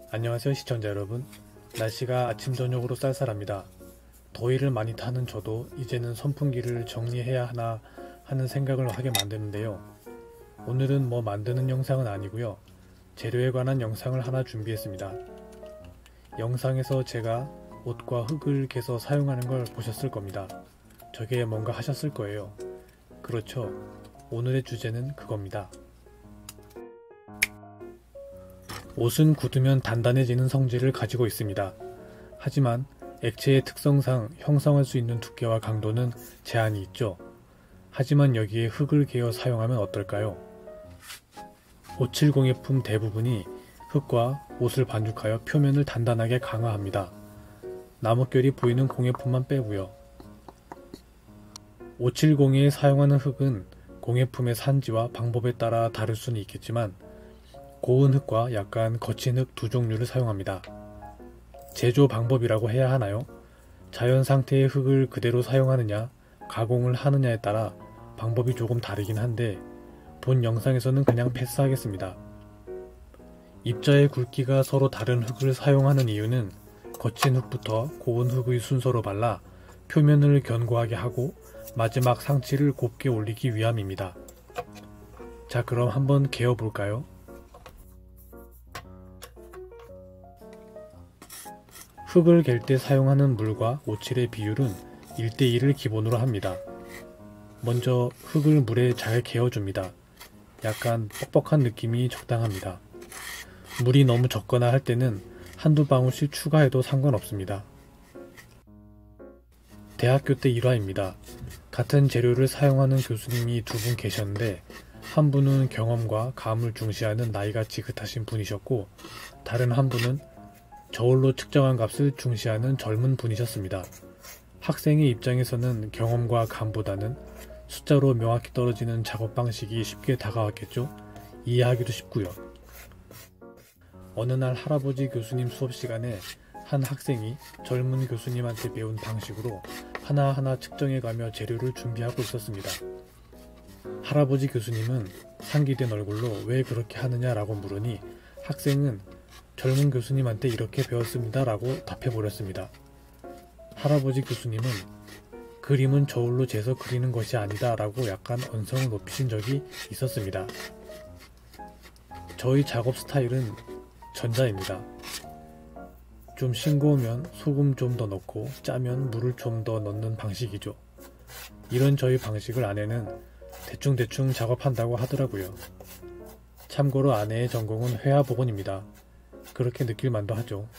안녕하세요 시청자 여러분. 날씨가 아침 저녁으로 쌀쌀합니다. 더위를 많이 타는 저도 이제는 선풍기를 정리해야 하나 하는 생각을 하게 만드는데요. 오늘은 뭐 만드는 영상은 아니고요. 재료에 관한 영상을 하나 준비했습니다. 영상에서 제가 옷과 흙을 개서 사용하는 걸 보셨을 겁니다. 저게 뭔가 하셨을 거예요. 그렇죠. 오늘의 주제는 그겁니다. 옷은 굳으면 단단해지는 성질을 가지고 있습니다. 하지만 액체의 특성상 형성할 수 있는 두께와 강도는 제한이 있죠. 하지만 여기에 흙을 개어 사용하면 어떨까요? 570 공예품 대부분이 흙과 옷을 반죽하여 표면을 단단하게 강화합니다. 나뭇결이 보이는 공예품만 빼고요. 570에 사용하는 흙은 공예품의 산지와 방법에 따라 다를 수는 있겠지만 고운 흙과 약간 거친 흙 두 종류를 사용합니다. 제조 방법이라고 해야 하나요? 자연 상태의 흙을 그대로 사용하느냐, 가공을 하느냐에 따라 방법이 조금 다르긴 한데 본 영상에서는 그냥 패스하겠습니다. 입자의 굵기가 서로 다른 흙을 사용하는 이유는 거친 흙부터 고운 흙의 순서로 발라 표면을 견고하게 하고 마지막 상치를 곱게 올리기 위함입니다. 자, 그럼 한번 개어 볼까요? 흙을 갤 때 사용하는 물과 오칠의 비율은 1:1을 기본으로 합니다. 먼저 흙을 물에 잘 개어줍니다. 약간 뻑뻑한 느낌이 적당합니다. 물이 너무 적거나 할 때는 한두 방울씩 추가해도 상관없습니다. 대학교 때 일화입니다. 같은 재료를 사용하는 교수님이 두 분 계셨는데 한 분은 경험과 감을 중시하는 나이가 지긋하신 분이셨고 다른 한 분은 저울로 측정한 값을 중시하는 젊은 분이셨습니다. 학생의 입장에서는 경험과 감보다는 숫자로 명확히 떨어지는 작업 방식이 쉽게 다가왔겠죠? 이해하기도 쉽고요. 어느 날 할아버지 교수님 수업 시간에 한 학생이 젊은 교수님한테 배운 방식으로 하나하나 측정해가며 재료를 준비하고 있었습니다. 할아버지 교수님은 상기된 얼굴로 왜 그렇게 하느냐라고 물으니 학생은 젊은 교수님한테 이렇게 배웠습니다 라고 답해버렸습니다. 할아버지 교수님은 그림은 저울로 재서 그리는 것이 아니다 라고 약간 언성을 높이신 적이 있었습니다. 저희 작업 스타일은 전자입니다. 좀 싱거우면 소금 좀 더 넣고 짜면 물을 좀 더 넣는 방식이죠. 이런 저희 방식을 아내는 대충대충 작업한다고 하더라고요. 참고로 아내의 전공은 회화복원입니다. 그렇게 느낄 만도 하죠.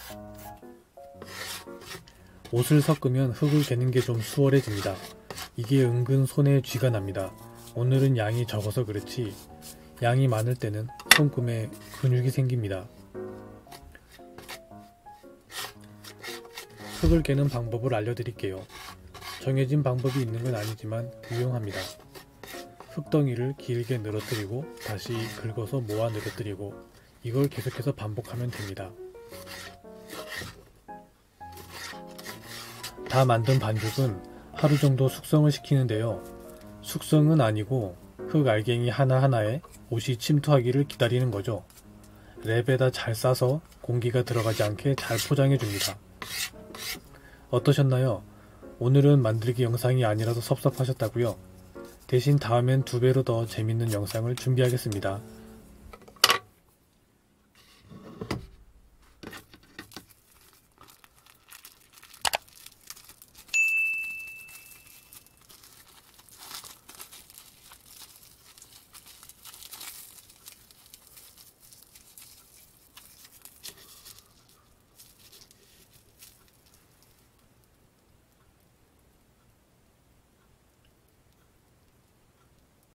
옷을 섞으면 흙을 개는 게 좀 수월해집니다. 이게 은근 손에 쥐가 납니다. 오늘은 양이 적어서 그렇지 양이 많을 때는 손금에 근육이 생깁니다. 흙을 개는 방법을 알려드릴게요. 정해진 방법이 있는 건 아니지만 유용합니다. 흙덩이를 길게 늘어뜨리고 다시 긁어서 모아 늘어뜨리고 이걸 계속해서 반복하면 됩니다. 다 만든 반죽은 하루 정도 숙성을 시키는데요. 숙성은 아니고 흙 알갱이 하나하나에 옷이 침투하기를 기다리는 거죠. 랩에다 잘 싸서 공기가 들어가지 않게 잘 포장해 줍니다. 어떠셨나요? 오늘은 만들기 영상이 아니라서 섭섭하셨다고요? 대신 다음엔 2배로 더 재밌는 영상을 준비하겠습니다.